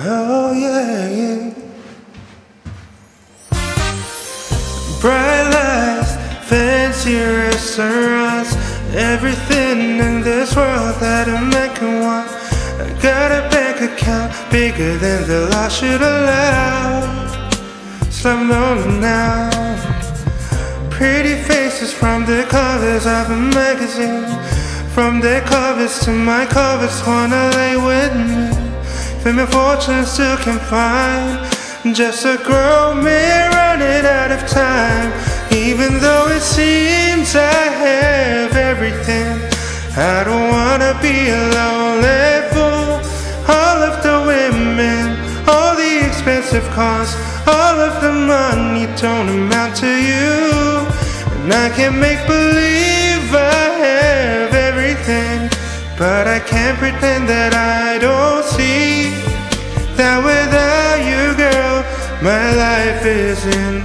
Oh yeah, yeah. Bright lights, fancy restaurants, everything in this world that a man can want. I got a bank account bigger than the law should allow. So I'm lonely now. Pretty faces from the covers of a magazine, from their covers to my covers, wanna lay with me. Fame and fortune still can find just a girl may run it out of time. Even though it seems I have everything, I don't wanna be a lonely fool. All of the women, all the expensive cars, all of the money don't amount to you. And I can make believe I have everything, but I can't pretend that I don't see that without you, girl, my life is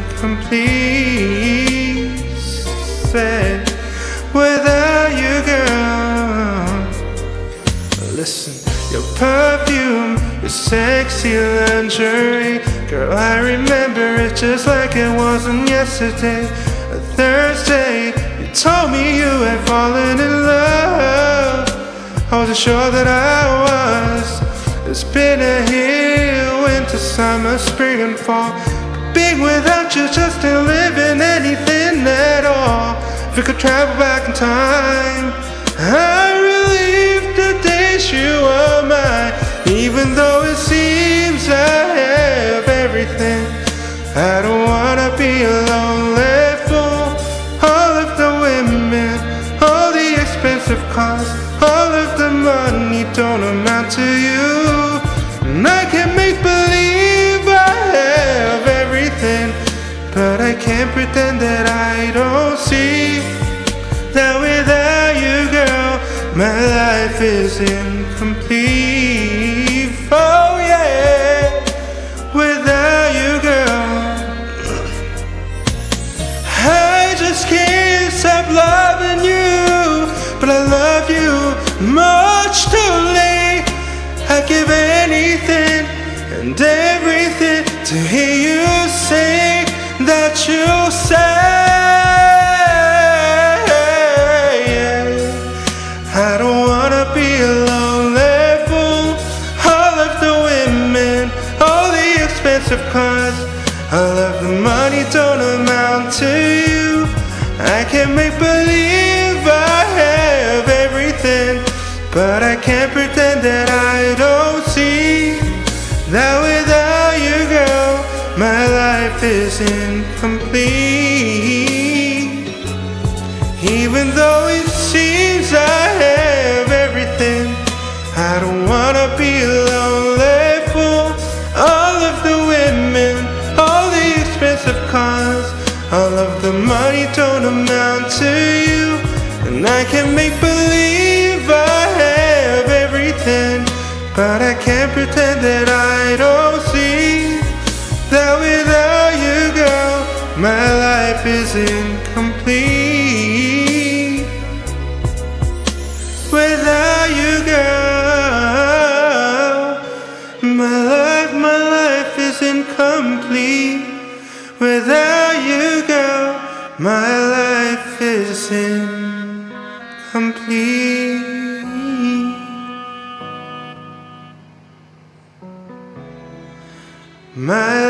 incomplete. Say, without you, girl. Listen, your perfume, your sexy lingerie, girl, I remember it just like it wasn't yesterday. A Thursday, you told me you had fallen in love. I wasn't sure that I was. It's been a year, winter, summer, spring and fall. Being without you just ain't living anything at all. If we could travel back in time, I'd relive the days you were mine. Even though it seems I have everything, I don't wanna be a lonely fool. All of the women, all the expensive cars, all of the money don't amount to you. And I can make believe I have everything, but I can't pretend that I don't see that without you, girl, my life is incomplete. Oh yeah, without you, girl, I just can't stop loving you. But I love you much too late. I'd give anything and everything to hear you say that you'll say. I don't wanna be a lonely fool. All of the women, all the expensive cars, all of the money don't amount to you. I can make believe I have everything, but I can't pretend that I don't see that without you, girl, my life is incomplete. Even though it seems I have everything, I don't wanna be a lonely fool. All of the women, all the expensive cars, all of the money don't amount to you. And I can make believe I have everything, but I can't pretend that I don't see that without you, girl, my life is incomplete. Without you, girl, my life is incomplete. Without you, girl, my life is incomplete. My